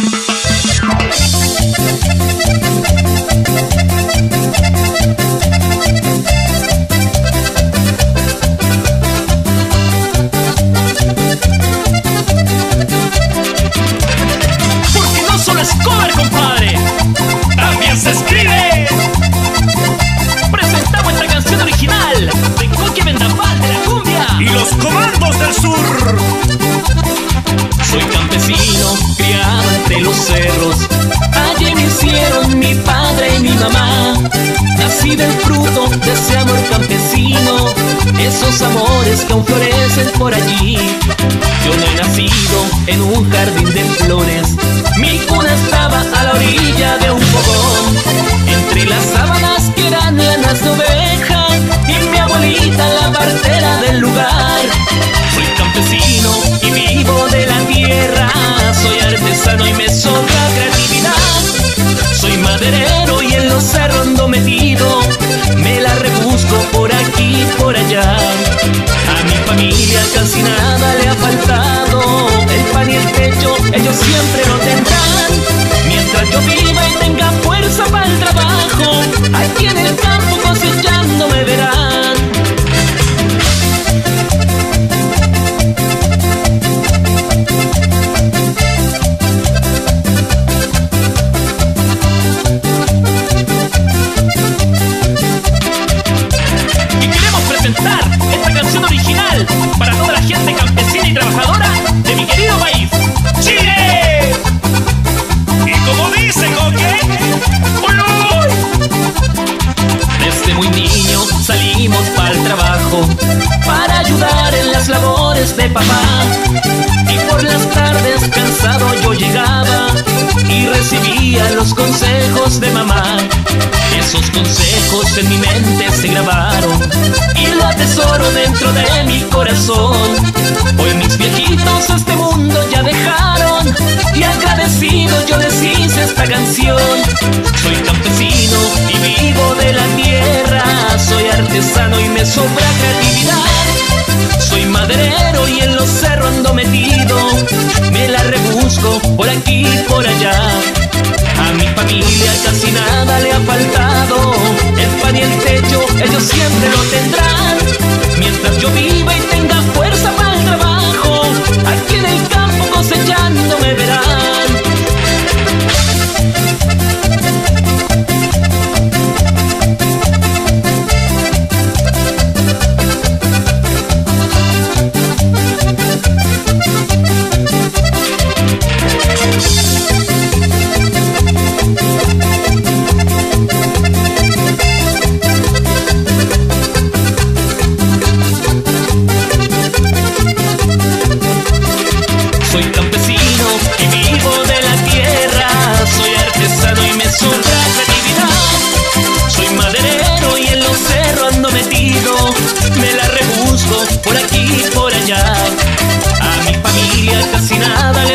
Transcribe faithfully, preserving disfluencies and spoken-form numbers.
Porque no solo es cover, compadre, también se escribe. Presentamos esta canción original de Coque Vendaval de la cumbia y los comandos del sur. Soy campesino, criado entre los cerros. Allí me hicieron mi padre y mi mamá. Nací del fruto de ese amor campesino, esos amores que aún florecen por allí. Yo no he nacido en un jardín de flores, mi cuna estaba a la orilla de un fogón, entre las sábanas que eran lanas de oveja y mi abuelita la partera del lugar. Soy campesino y vivo de la tierra, soy artesano y me sobra creatividad. Soy maderero y en los cerros ando metido, me la rebusco por aquí y por allá. A mi familia casi nada le ha faltado, el pan y el techo ellos siempre lo tendrán. Mientras yo viva y tenga fuerza para el trabajo, aquí en el campo cosechando me verán. Y queremos presentar esta canción original para toda la gente campesina y trabajadora de mi querido país, Chile. Y como dice Coque, desde muy niño salimos para el trabajo, para ayudar en las labores de papá. Y por las tardes cansado yo llegaba y recibía los consejos de mamá. Esos consejos en mi mente se grabaron y lo atesoro dentro de mi corazón. Hoy mis viejitos este mundo ya dejaron y agradecido yo les hice esta canción. Soy campesino y vivo de la tierra, soy artesano y me sobra creatividad. Soy maderero y en los cerros ando metido, me la rebusco por aquí y por allá. A mi familia casi nada le ha faltado, el pan y el techo ellos siempre lo tendrán. Mientras yo viva y tenga fuerza para el trabajo, aquí en el campo cosechando me verán. Soy campesino y vivo de la tierra, soy artesano y me sobra creatividad. Soy maderero y en los cerros ando metido, me la rebusco por aquí y por allá. A mi familia casi nada le